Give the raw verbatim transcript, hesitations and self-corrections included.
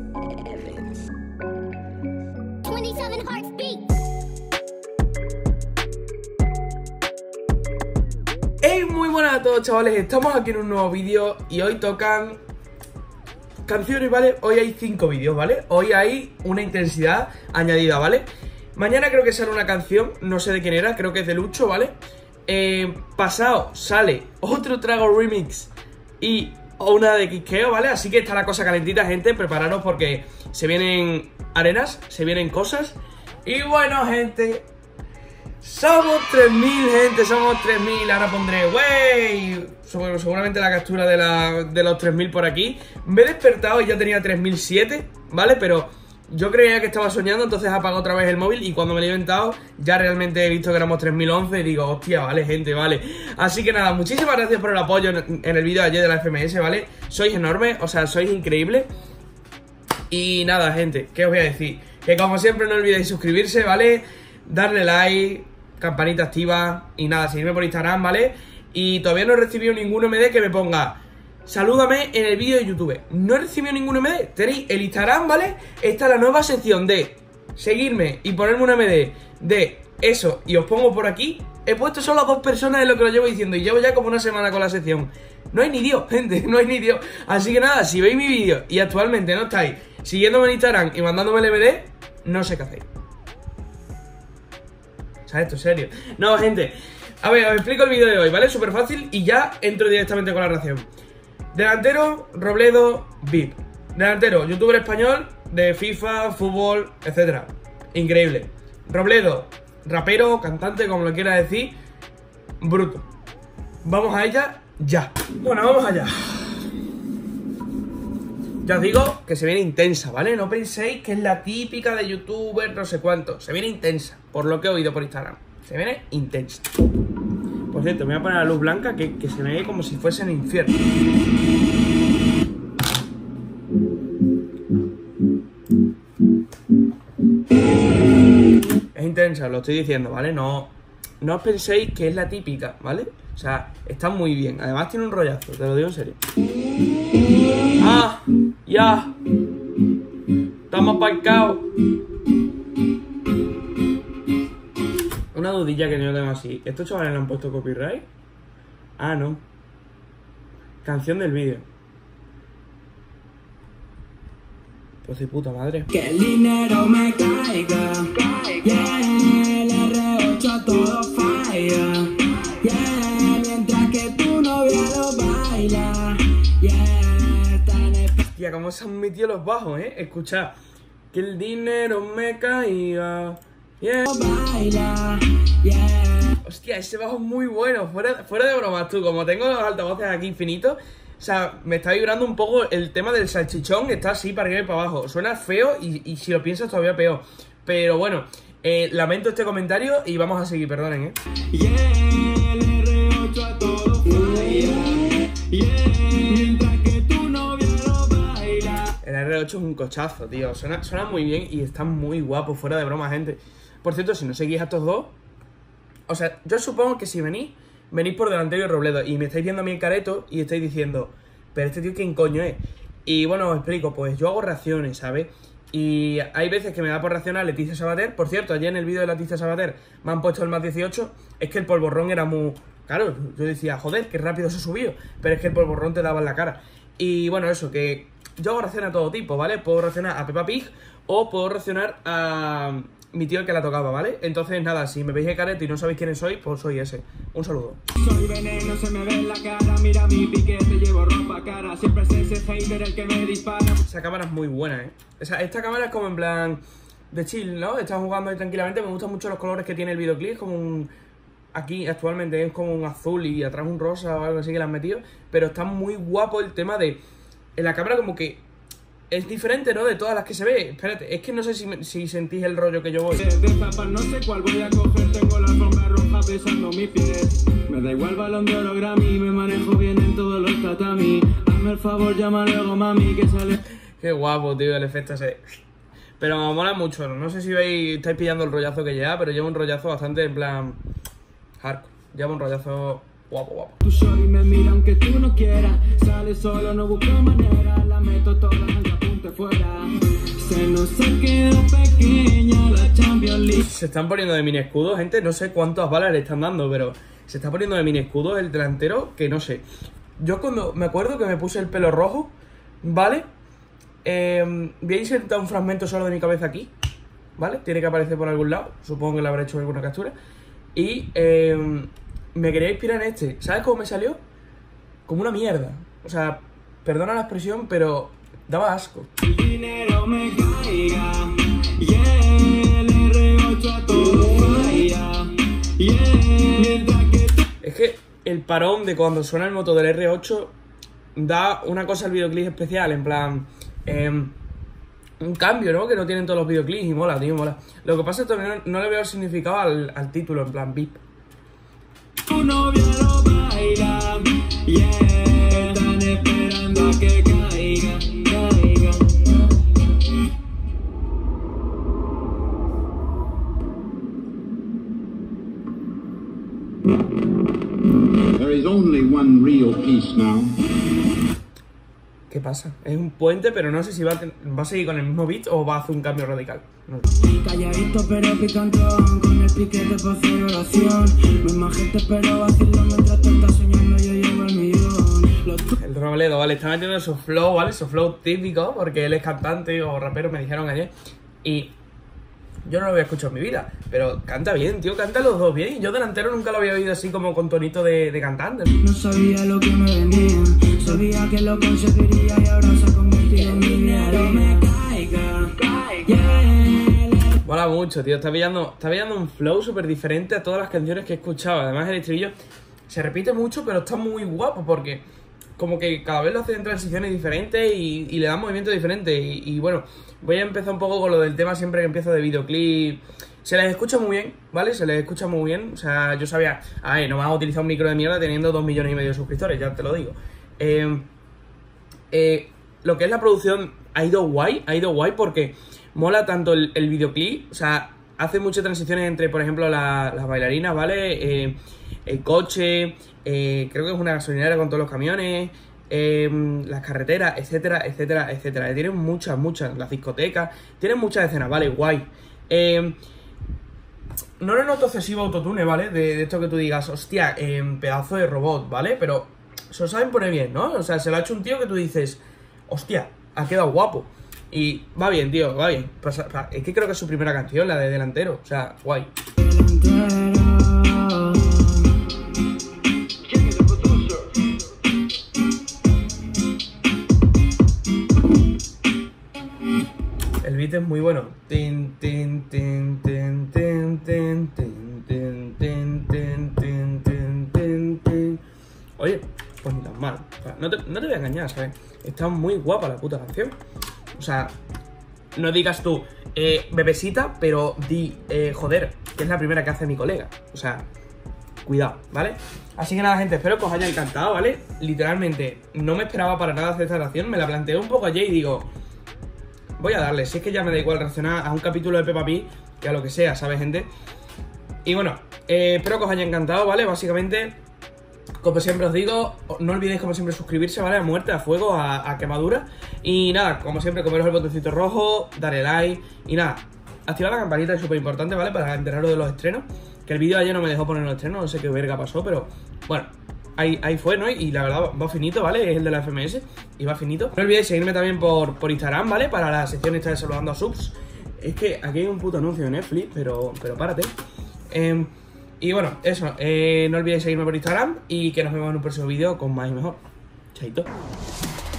twenty-seven hearts beat. Hey, muy buenas a todos, chavales, estamos aquí en un nuevo vídeo y hoy tocan canciones, ¿vale? Hoy hay cinco vídeos, ¿vale? Hoy hay una intensidad añadida, ¿vale? Mañana creo que sale una canción, no sé de quién era, creo que es de Lucho, ¿vale? Eh, pasado sale otro trago remix y una de Quiqueo, ¿vale? Así que está la cosa calentita, gente, prepararos porque se vienen arenas, se vienen cosas. Y bueno, gente, somos tres mil, gente, somos tres mil. Ahora pondré, wey, seguramente la captura de, la, de los tres mil por aquí. Me he despertado y ya tenía tres mil siete, ¿vale? Pero yo creía que estaba soñando, entonces apago otra vez el móvil. Y cuando me lo he inventado, ya realmente he visto que éramos tres mil once. Y digo, hostia, vale, gente, vale. Así que nada, muchísimas gracias por el apoyo en, en el vídeo de ayer de la F M S, ¿vale? Sois enormes, o sea, sois increíbles. Y nada, gente, ¿qué os voy a decir? Que como siempre no olvidéis suscribirse, ¿vale? Darle like, campanita activa y nada, seguirme por Instagram, ¿vale? Y todavía no he recibido ningún M D que me ponga salúdame en el vídeo de YouTube. No he recibido ningún M D. Tenéis el Instagram, ¿vale? Esta es la nueva sección de seguirme y ponerme un M D de eso y os pongo por aquí. He puesto solo a dos personas en lo que lo llevo diciendo y llevo ya como una semana con la sección. No hay ni Dios, gente, no hay ni Dios. Así que nada, si veis mi vídeo y actualmente no estáis siguiéndome en Instagram y mandándome el M D, no sé qué hacéis. O sea, esto es serio. No, gente, a ver, os explico el vídeo de hoy, ¿vale? Súper fácil y ya entro directamente con la reacción. Delantero, Robledo, V I P. Delantero, youtuber español de FIFA, fútbol, etcétera. Increíble. Robledo, rapero, cantante, como lo quiera decir, bruto. Vamos a ella ya. Bueno, vamos allá. Ya os digo que se viene intensa, ¿vale? No penséis que es la típica de youtuber, no sé cuánto. Se viene intensa, por lo que he oído por Instagram. Se viene intensa. Por cierto, me voy a poner la luz blanca que, que se me ve como si fuese en el infierno. Es intensa, lo estoy diciendo, ¿vale? No, no os penséis que es la típica, ¿vale? O sea, está muy bien. Además tiene un rollazo, te lo digo en serio. ¡Ah! ¡Ya! ¡Estamos aparcados! Una dudilla que yo tengo así. ¿Estos chavales le han puesto copyright? Ah, no. Canción del vídeo. Pues de puta madre. Que el dinero me caiga. Yeah, el R ocho a todo falla. Yeah, mientras que tu novia lo baila. Yeah, tan Hostia, cómo se han metido los bajos, eh. Escuchad. Que el dinero me caiga. Yeah. baila. Yeah. Hostia, ese bajo es muy bueno. Fuera, fuera de bromas, tú. Como tengo los altavoces aquí infinitos, o sea, me está vibrando un poco el tema del salchichón. Está así para arriba y para abajo. Suena feo y, y si lo piensas todavía peor. Pero bueno, eh, lamento este comentario y vamos a seguir, perdonen, eh. Yeah, el R ocho a todo falla. Yeah, mientras que tu novia lo baila. El R ocho es un cochazo, tío. Suena, suena muy bien y está muy guapo, fuera de broma, gente. Por cierto, si no seguís a estos dos, o sea, yo supongo que si venís, venís por Delantero y Robledo y me estáis viendo a mí en careto y estáis diciendo, pero este tío, ¿quién coño es? Y bueno, os explico, pues yo hago reacciones, ¿sabes? Y hay veces que me da por reaccionar Leticia Sabater. Por cierto, ayer en el vídeo de Leticia Sabater me han puesto el más dieciocho. Es que el polvorrón era muy... Claro, yo decía, joder, qué rápido se subió. Pero es que el polvorrón te daba en la cara. Y bueno, eso, que yo hago reacciones a todo tipo, ¿vale? Puedo reaccionar a Peppa Pig o puedo reaccionar a mi tío el que la tocaba, ¿vale? Entonces, nada, si me veis de careto y no sabéis quiénes sois, pues soy ese. Un saludo. Soy veneno, se me ve en la cara. Mira mi piquete, llevo ropa cara. Siempre es ese hater el que me dispara. Esa cámara es muy buena, ¿eh? O sea, esta cámara es como en plan de chill, ¿no? Estás jugando ahí tranquilamente. Me gustan mucho los colores que tiene el videoclip. Como un... Aquí actualmente es como un azul y atrás un rosa o algo así que le han metido. Pero está muy guapo el tema de... En la cámara como que... Es diferente, ¿no? De todas las que se ve. Espérate, es que no sé si, si sentís el rollo que yo voy. De zapas no sé cuál voy a coger. Tengo la alfombra roja pesando mis pies. Me da igual balón de oro Grammy. Me manejo bien en todos los tatami. Hazme el favor, llama luego mami que sale. Qué guapo, tío, el efecto ese. Pero me mola mucho. No sé si veis, estáis pillando el rollazo que lleva, pero lleva un rollazo bastante en plan... hardcore. Lleva un rollazo... Guapo, guapo. Tu shorty me mira aunque tú no quieras. Sale solo, no busco manera. La meto toda, aunque apunte fuera. se nos quedó pequeña la Champions League. Se están poniendo de mini escudos, gente. No sé cuántas balas le están dando, pero se está poniendo de mini escudos el delantero, que no sé. Yo cuando me acuerdo que me puse el pelo rojo, ¿vale? Eh, voy a insertar un fragmento solo de mi cabeza aquí, ¿vale? Tiene que aparecer por algún lado. Supongo que le habré hecho alguna captura. Y eh, me quería inspirar en este. ¿Sabes cómo me salió? Como una mierda. O sea, perdona la expresión, pero daba asco. El dinero me caiga, yeah, el erre ocho a todo falla, yeah, mientras que tú... Es que el parón de cuando suena el moto del erre ocho da una cosa al videoclip especial, en plan... Eh, un cambio, ¿no? Que no tienen todos los videoclips y mola, tío, mola. Lo que pasa es que también no, no le veo el significado al, al título, en plan V I P. Tu novia lo baila, yeah, están esperando a que caiga, caiga. There is only one real peace now. ¿Qué pasa? Es un puente, pero no sé si va a, va a seguir con el mismo beat o va a hacer un cambio radical. No. Calladito pero picantón, con el piquete por hacer oración. No es majete pero vacilo mientras tú estás soñando, yo llevo el millón. Los... El Robledo, vale, está metiendo su flow, ¿vale? Su flow típico, porque él es cantante o rapero, me dijeron ayer. Y yo no lo había escuchado en mi vida, pero canta bien, tío, canta los dos bien. Yo delantero nunca lo había oído así como con tonito de, de cantante. No sabía lo que me venía, sabía que lo conseguiría y ahora se ha convertido en dinero. Me caiga, yeah. Mola mucho, tío, está pillando, está pillando un flow súper diferente a todas las canciones que he escuchado. Además el estribillo se repite mucho, pero está muy guapo porque como que cada vez lo hace en transiciones diferentes y, y le da movimientos diferentes. Y, y bueno, voy a empezar un poco con lo del tema siempre que empiezo de videoclip. Se les escucha muy bien, ¿vale? Se les escucha muy bien. O sea, yo sabía, a ver, no vas a utilizar un micro de mierda teniendo dos millones y medio de suscriptores, ya te lo digo. Eh, eh, lo que es la producción ha ido guay, ha ido guay porque mola tanto el, el videoclip, o sea, hace muchas transiciones entre, por ejemplo, la, las bailarinas, ¿vale? Eh, el coche, eh, creo que es una gasolinera con todos los camiones, eh, las carreteras, etcétera, etcétera, etcétera. Tienen muchas, muchas, las discotecas, tienen muchas escenas, ¿vale? Guay. Eh, no le noto excesivo autotune, ¿vale? De, de esto que tú digas, hostia, eh, pedazo de robot, ¿vale? Pero se lo saben poner bien, ¿no? O sea, se lo ha hecho un tío que tú dices, hostia, ha quedado guapo. Y va bien, tío, va bien. Pues, es que creo que es su primera canción, la de delantero. O sea, guay. El beat es muy bueno. Tin, tin, tin, tin, tin, tin, tin, tin, tin, tin, tin, tin, tin, tin. Oye, pues ni tan mal. O sea, no, te, no te voy a engañar, ¿sabes? Está muy guapa la puta canción. O sea, no digas tú, eh, bebesita, pero di, eh, joder, que es la primera que hace mi colega. O sea, cuidado, ¿vale? Así que nada, gente, espero que os haya encantado, ¿vale? Literalmente, no me esperaba para nada hacer esta reacción. Me la planteé un poco ayer y digo, voy a darle. Si es que ya me da igual reaccionar a un capítulo de Peppa Pig que a lo que sea, ¿sabes, gente? Y bueno, eh, espero que os haya encantado, ¿vale? Básicamente, como siempre os digo, no olvidéis como siempre suscribirse, ¿vale? A muerte, a fuego, a, a quemadura. Y nada, como siempre, comeros el botoncito rojo, darle like y nada, activar la campanita es súper importante, ¿vale? Para enteraros de los estrenos. Que el vídeo de ayer no me dejó poner los estrenos, no sé qué verga pasó, pero bueno, ahí, ahí fue, ¿no? Y la verdad va finito, ¿vale? Es el de la F M S y va finito. No olvidéis seguirme también por, por Instagram, ¿vale? Para la sección esta de saludando a subs. Es que aquí hay un puto anuncio de Netflix, pero, pero párate. Eh, y bueno, eso, eh, no olvidéis seguirme por Instagram y que nos vemos en un próximo vídeo con más y mejor. Chaito.